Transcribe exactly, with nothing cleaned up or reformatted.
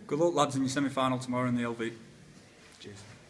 Good luck, lads, in your semi-final tomorrow in the L V. Cheers.